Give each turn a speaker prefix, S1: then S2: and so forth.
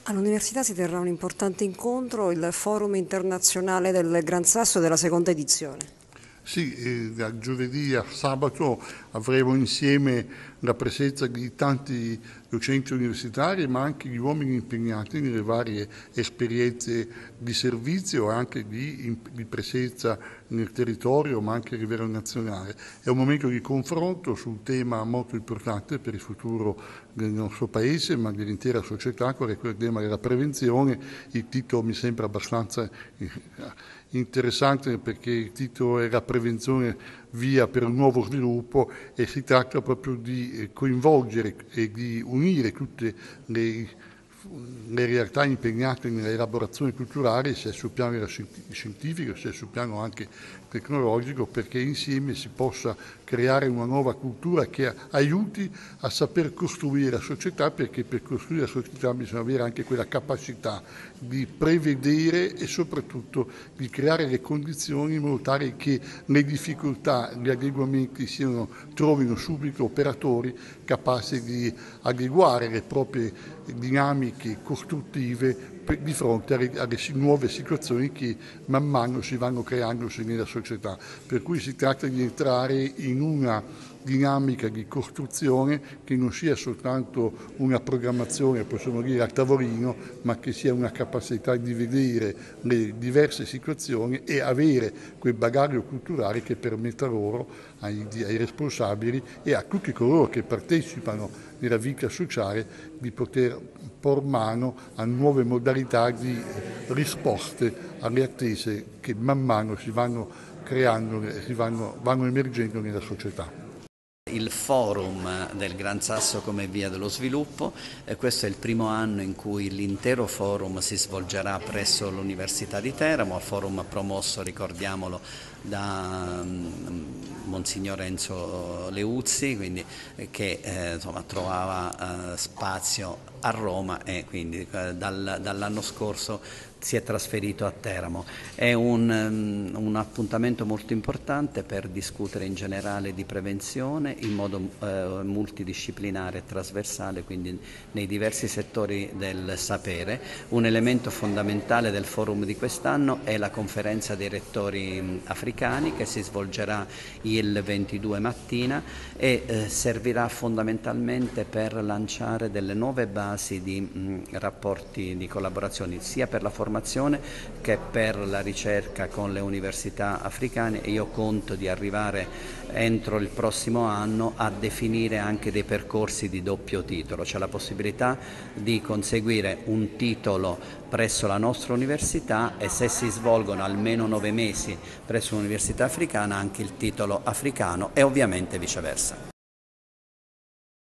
S1: All'università si terrà un importante incontro, il Forum internazionale del Gran Sasso della seconda edizione.
S2: Sì, da giovedì a sabato avremo insieme la presenza di tanti docenti universitari, ma anche gli uomini impegnati nelle varie esperienze di servizio e anche di presenza nel territorio, ma anche a livello nazionale. È un momento di confronto su un tema molto importante per il futuro del nostro Paese, ma dell'intera società, quello è il tema della prevenzione. Il titolo mi sembra abbastanza interessante perché il titolo è La prevenzione via per un nuovo sviluppo e si tratta proprio di coinvolgere e di unire tutte le realtà impegnate nelle elaborazioni culturali, sia sul piano scientifico sia sul piano anche tecnologico, perché insieme si possa creare una nuova cultura che aiuti a saper costruire la società, perché per costruire la società bisogna avere anche quella capacità di prevedere e soprattutto di creare le condizioni in modo tale che le difficoltà, gli adeguamenti trovino subito operatori capaci di adeguare le proprie dinamiche costruttive di fronte alle nuove situazioni che man mano si vanno creandosi nella società. Per cui si tratta di entrare in una dinamica di costruzione che non sia soltanto una programmazione, possiamo dire, a tavolino, ma che sia una capacità di vedere le diverse situazioni e avere quel bagaglio culturale che permetta loro, ai responsabili e a tutti coloro che partecipano nella vita sociale, di poter por mano a nuove modalità di risposte alle attese che man mano si vanno creando e vanno emergendo nella società.
S3: Il forum del Gran Sasso come via dello sviluppo, questo è il primo anno in cui l'intero forum si svolgerà presso l'Università di Teramo, forum promosso, ricordiamolo, da Monsignor Enzo Leuzzi, quindi, che trovava spazio a Roma e quindi dall'anno scorso si è trasferito a Teramo. È un appuntamento molto importante per discutere in generale di prevenzione in modo multidisciplinare e trasversale, quindi nei diversi settori del sapere. Un elemento fondamentale del forum di quest'anno è la conferenza dei rettori africani che si svolgerà il 22 mattina e servirà fondamentalmente per lanciare delle nuove basi di rapporti di collaborazione sia per la formazione che per la ricerca con le università africane, e io conto di arrivare entro il prossimo anno a definire anche dei percorsi di doppio titolo, cioè la possibilità di conseguire un titolo presso la nostra università e, se si svolgono almeno 9 mesi presso l'università africana, anche il titolo africano e ovviamente viceversa.